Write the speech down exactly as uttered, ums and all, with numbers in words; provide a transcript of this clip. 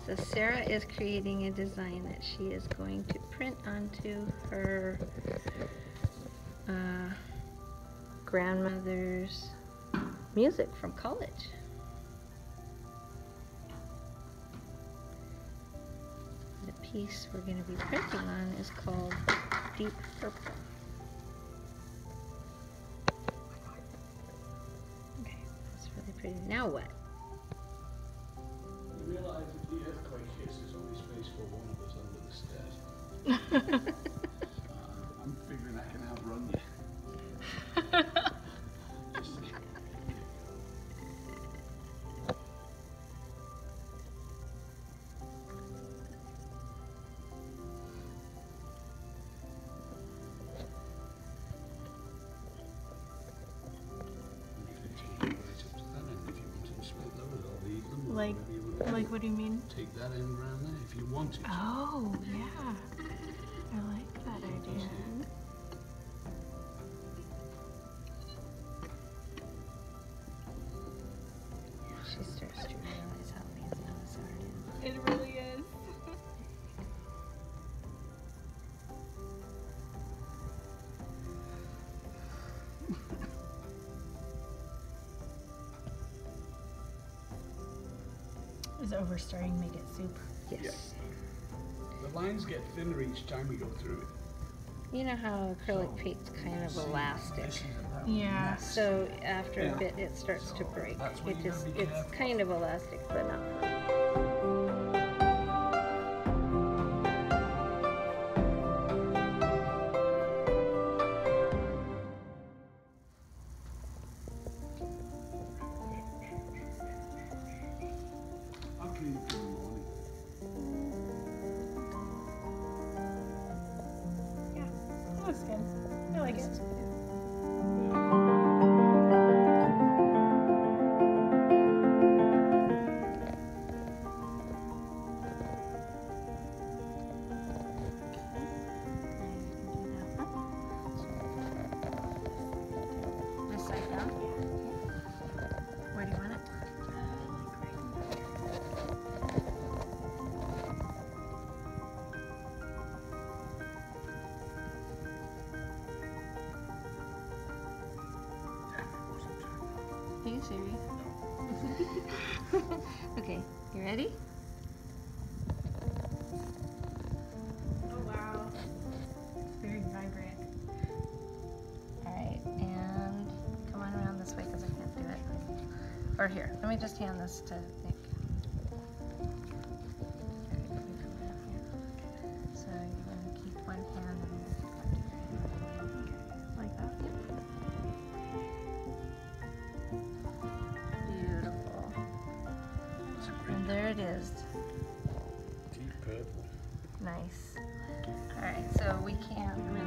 So Sarah is creating a design that she is going to print onto her uh, grandmother's music from college. The piece we're going to be printing on is called Deep Purple. Okay, that's really pretty. Now what? You realise if the earthquake hits, there's only space for one of us under the stairs. uh, I'm figuring I can outrun you. Like, like what do you mean? Take that end round there if you want it. Oh, yeah. I like that idea. She starts to realize how amazing this art is. It really is. Is overstarring make it soup? Yes. Yes. The lines get thinner each time we go through it. You know how acrylic paint's kind of elastic. Yeah. So after Yeah. a bit it starts So to break. that's what It you just gotta be it's careful. kind of elastic but not firm. I'll clean it in the morning. Yeah. That looks good. I like it. This side down? Where do you want it? Are you serious? Okay, you ready? Oh wow. It's very vibrant. Alright, and come on around this way because I can't do it. Or here, let me just hand this to Nick. So you're going to keep one hand and Like that? beautiful. And there it is. Deep purple. Nice. Alright, so we can't